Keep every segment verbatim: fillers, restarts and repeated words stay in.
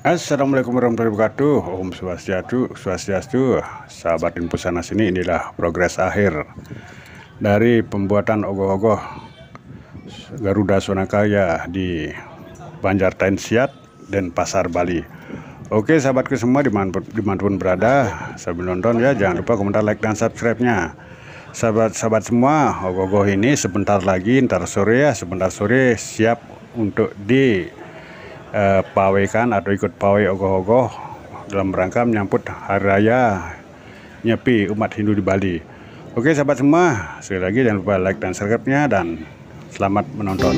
Assalamualaikum warahmatullahi wabarakatuh. Om Swastiastu, Swastiastu. Sahabat Info Sana Sini, inilah progres akhir dari pembuatan ogoh-ogoh Garuda Sonakaya di Banjartain Siat dan Pasar Bali. Oke sahabatku semua, dimanapun, dimanapun berada sambil nonton ya, jangan lupa komentar, like, dan subscribe-nya. Sahabat-sahabat semua, ogoh-ogoh ini sebentar lagi, ntar sore ya, sebentar sore siap untuk di Uh, pawekan atau ikut pawai ogoh-ogoh dalam rangka menyambut hari raya Nyepi umat Hindu di Bali. Oke sahabat semua, sekali lagi jangan lupa like dan subscribe-nya, dan selamat menonton.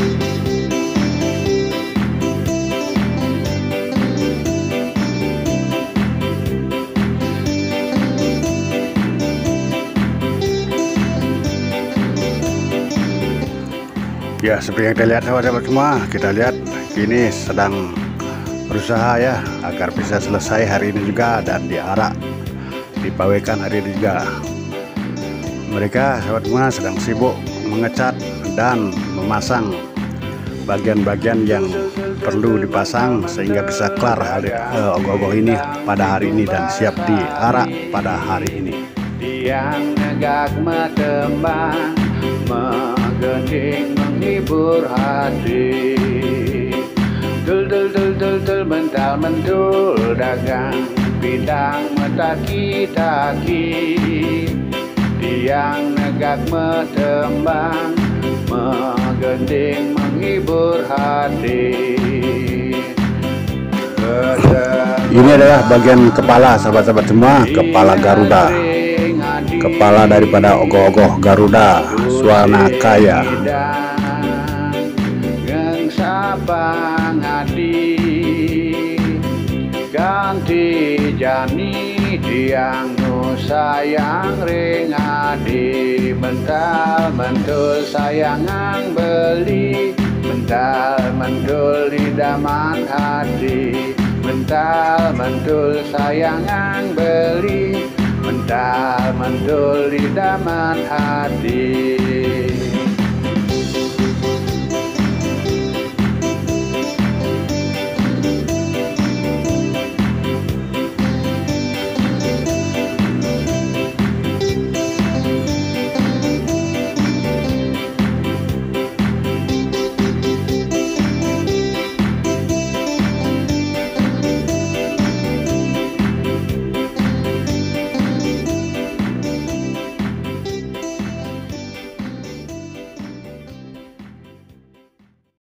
Ya, seperti yang kita lihat sahabat-sahabat semua, kita lihat kini sedang berusaha ya agar bisa selesai hari ini juga dan diarak dipawekan hari ini juga. Mereka sahabat semua sedang sibuk mengecat dan memasang bagian-bagian yang perlu dipasang sehingga bisa kelar hari uh, ogoh-ogoh ini pada hari ini dan siap diarak pada hari ini. Tiang negak metembang menggending menghibur hati, dul dul dul dul dul mental mentul dagang bidang metaki-taki. Tiang negak metembang menggending menghibur hati. Ini adalah bagian kepala sahabat-sahabat semua, kepala Garuda, kepala daripada ogoh-ogoh Garuda Sonakaya. Ganti jani tiang nu sayang ring adi, mental mentul sayangan beli, mental mentul idaman hati, mental mentul sayangan beli, mental mentul idaman hati.